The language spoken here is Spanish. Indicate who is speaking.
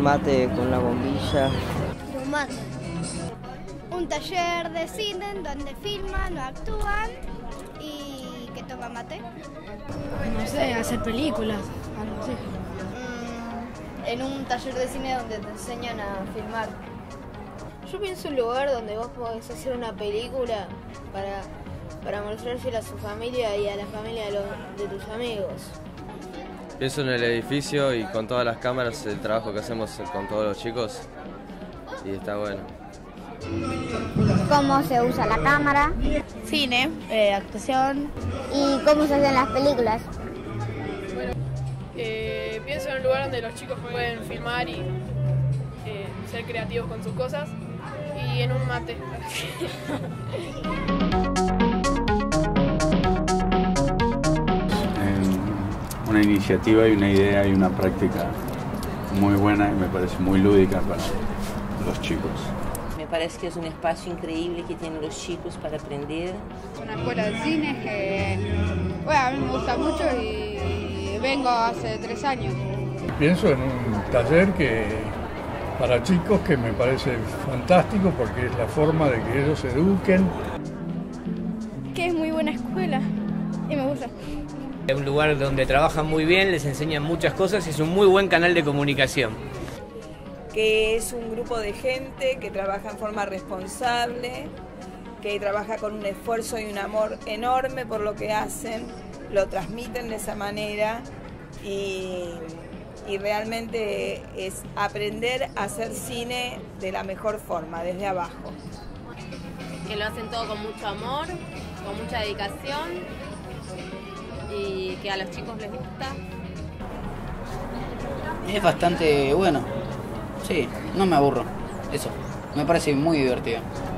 Speaker 1: un mate con la bombilla.
Speaker 2: Un mate. Un taller de cine donde filman o actúan y que toman mate.
Speaker 3: No sé, hacer películas, algo así.
Speaker 4: En un taller de cine donde te enseñan a filmar. Yo pienso un lugar donde vos podés hacer una película para mostrársela a su familia y a la familia de tus amigos.
Speaker 5: Pienso en el edificio y con todas las cámaras, el trabajo que hacemos con todos los chicos, y está bueno.
Speaker 2: ¿Cómo se usa la cámara?
Speaker 3: Cine, actuación.
Speaker 2: ¿Y cómo se hacen las películas?
Speaker 6: Pienso en un lugar donde los chicos pueden filmar y ser creativos con sus cosas, y en un mate.
Speaker 7: Una iniciativa y una idea y una práctica muy buena y me parece muy lúdica para los chicos.
Speaker 8: Me parece que es un espacio increíble que tienen los chicos para aprender.
Speaker 9: Una escuela de cine que a mí me gusta mucho y vengo hace 3 años.
Speaker 10: Pienso en un taller para chicos que me parece fantástico porque es la forma de que ellos se eduquen.
Speaker 3: Que es muy buena escuela y me gusta.
Speaker 11: Es un lugar donde trabajan muy bien, les enseñan muchas cosas y es un muy buen canal de comunicación.
Speaker 12: Que es un grupo de gente que trabaja en forma responsable, que trabaja con un esfuerzo y un amor enorme por lo que hacen, lo transmiten de esa manera y realmente es aprender a hacer cine de la mejor forma, desde abajo.
Speaker 4: Que lo hacen todo con mucho amor, con mucha dedicación y que a los chicos les gusta.
Speaker 13: Es bastante bueno. Sí, no me aburro. Eso, me parece muy divertido.